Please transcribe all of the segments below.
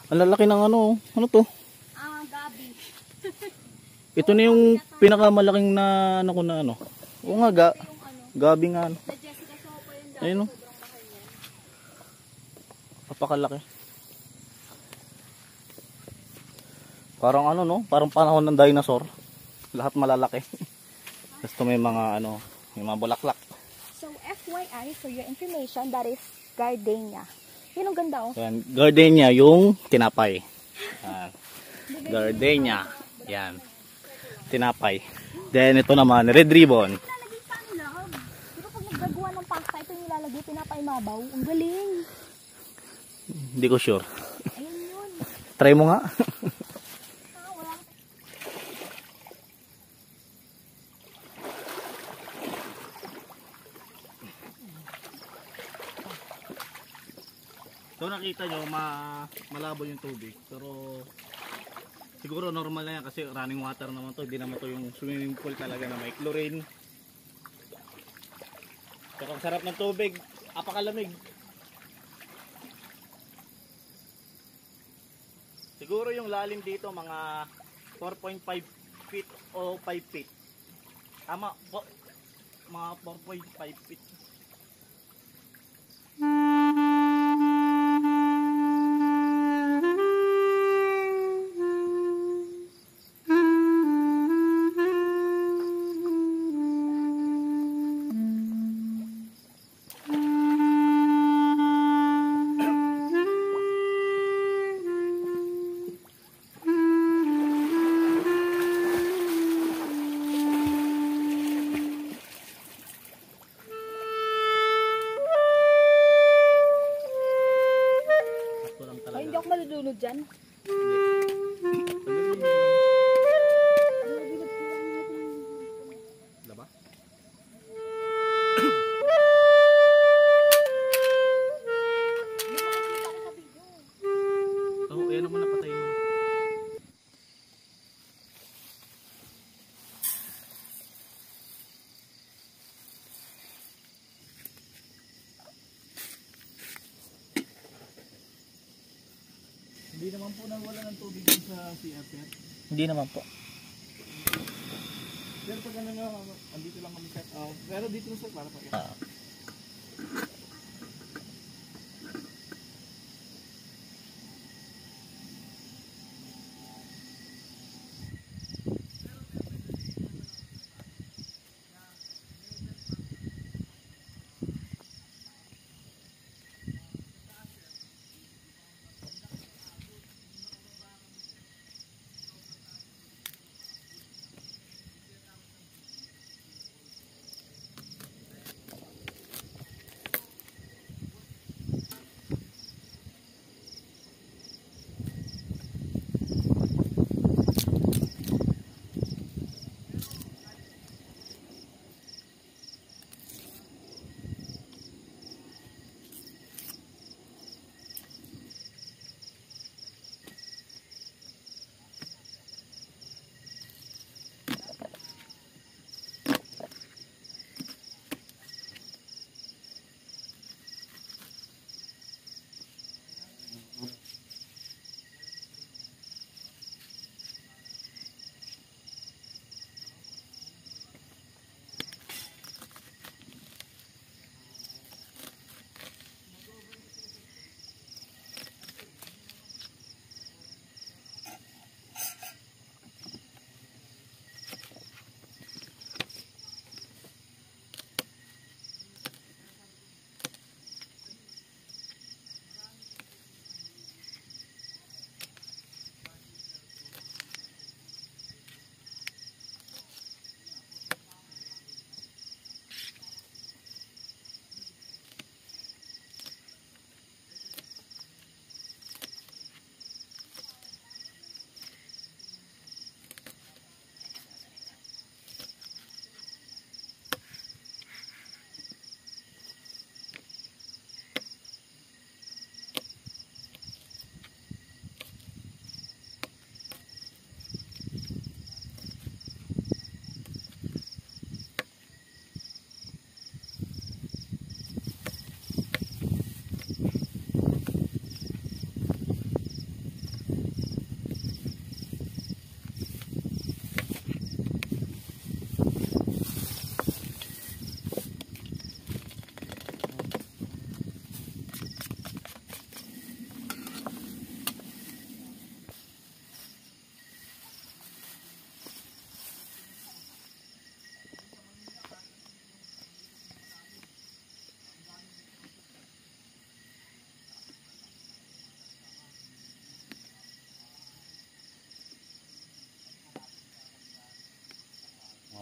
Ang lalaki ng ano. Ano to? Gabi. Ito na yung pinakamalaking na ano ko na ano. Oo nga, gabi nga ano. Sa Jessica Sopo yun dati. Ayun o. Sobrang mahal yan. Napakalaki. Parang ano no? Parang panahon ng dinosaur. Lahat malalaki. Gusto may mga ano, may mga bulaklak. So FYI, for your information, that is gardenia. Yun ang ganda oh. Yan, gardenia yung tinapay. Yan. Gardenia. Yan. Tinapay. Then ito naman, red ribbon. Nilalagay pa nila. Pero pag naggagawa ng pasta, ito yung nilalagay, tinapay mabaw. Ang galing. Hindi ko sure. Ayun yun. Try mo nga. Wala. So nakita nyo, malabo yung tubig. Pero siguro normal na yan kasi running water naman to. Hindi naman to yung swimming pool talaga na may chlorine. Pero ang sarap ng tubig, apakalamig. Siguro yung lalim dito mga 4.5 feet o 5 feet. Tama, mga 4.5 feet. Ay, hindi ako malulunod dyan. Diba? Oh, ayan naman napatay mo. Hindi naman po nawala ng tubig sa CR. Hindi naman po. Pero pag ano nga, andito lang kami set. Pero dito na sir, para pa.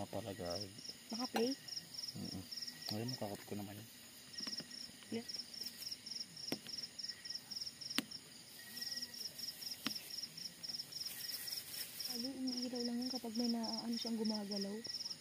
nga pala guys. Naka-play? Ngayon makakap ko naman yun. Yeah. Sabi, umiilaw lang yan kapag may ano siyang gumagalaw.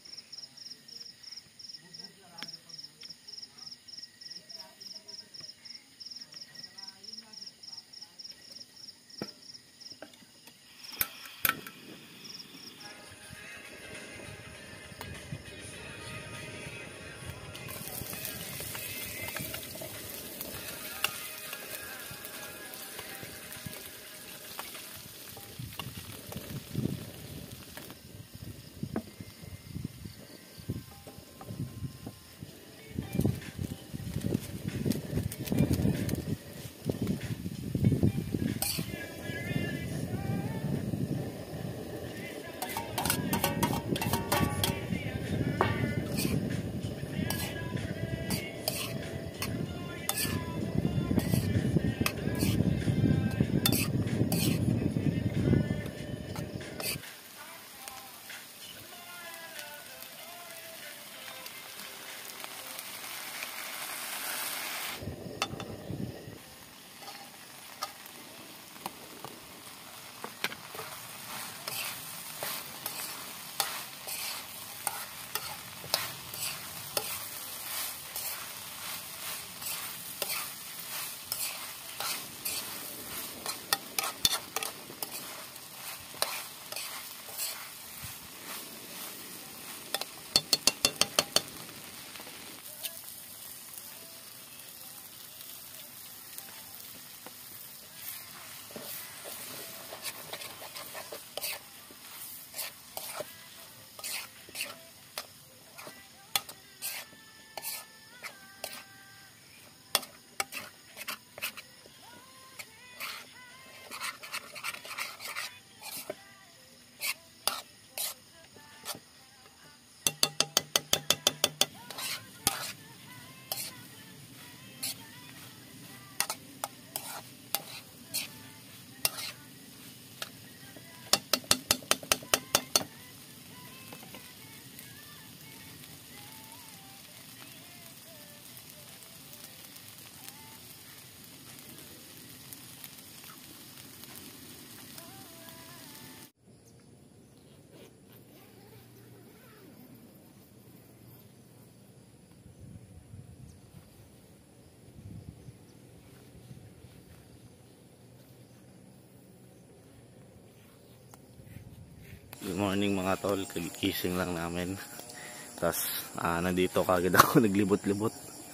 Good morning mga tol, kagising lang namin. Tapos nandito kagad ako naglibot-libot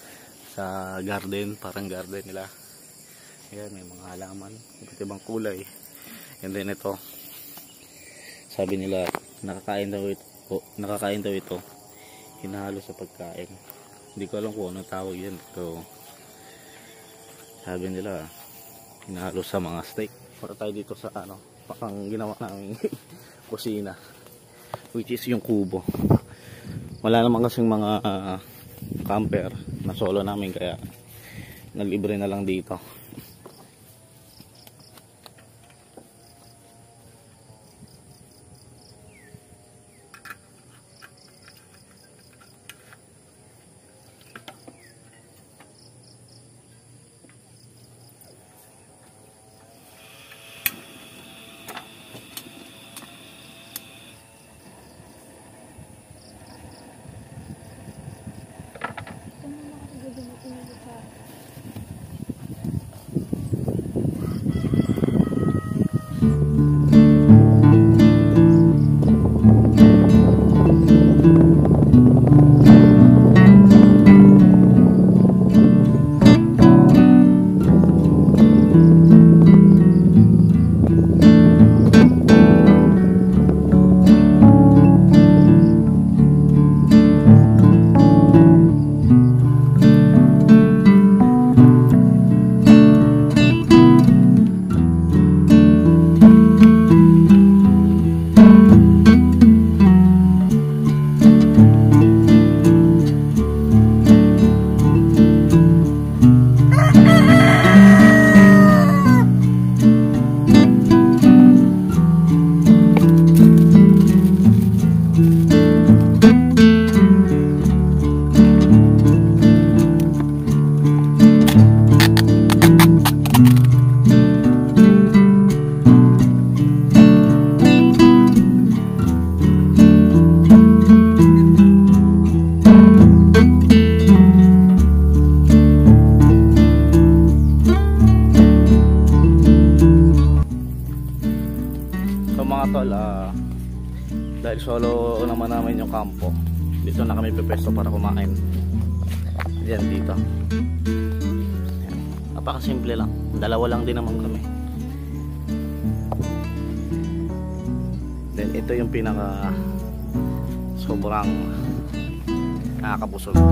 sa garden, parang garden nila. Ayan, may mga halaman, iba't ibang kulay. And then ito, sabi nila nakakain daw ito, hinahalo sa pagkain. Hindi ko alam kung ano tawag yan. So, sabi nila hinahalo sa mga steak. Para tayo dito sa pang ginawa namin kusina, which is yung kubo. Wala naman kasing mga camper na solo namin, kaya nalibre na lang dito. mga tol, dahil solo naman namin yung kampo, dito na kami pepesto para kumain. Diyan dito. Ayan. Napakasimple lang. Dalawa lang din naman kami. Then ito yung pinaka sobrang nakakabusog.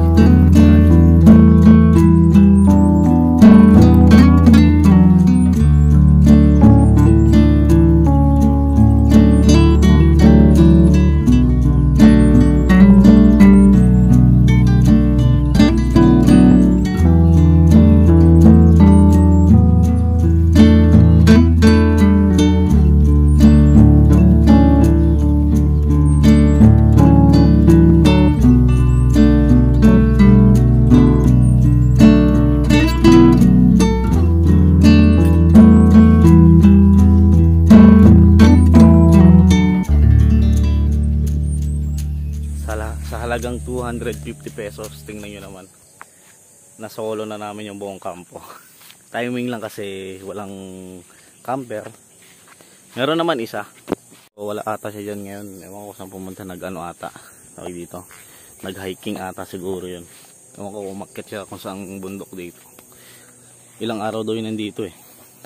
Sa halagang 250 pesos, tingnan nyo naman, nasolo na namin yung buong kampo. Timing lang kasi walang camper. Meron naman isa, wala ata siya dyan ngayon. Ewan ko saan pumunta, nag-ano ata dito, nag-hiking ata siguro yun. Ewan ko umakyat siya kung saan bundok dito. Ilang araw daw yun nandito eh.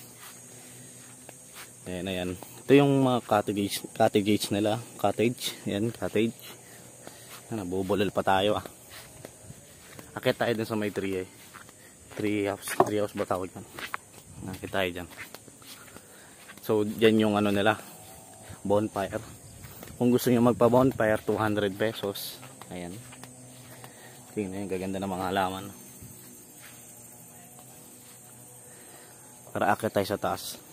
Ayan, ayan. Ito yung mga cottages nila. Cottage, yan, cottage. Nabubulol pa tayo ah. Akit tayo din sa may tree eh. Tree house ba tawag yan? Akit tayo dyan. So dyan yung ano nila, bonfire. Kung gusto nyo magpa bonfire, 200 pesos. Ayan. Tingnan yung gaganda ng mga halaman. Para akit tayo sa taas.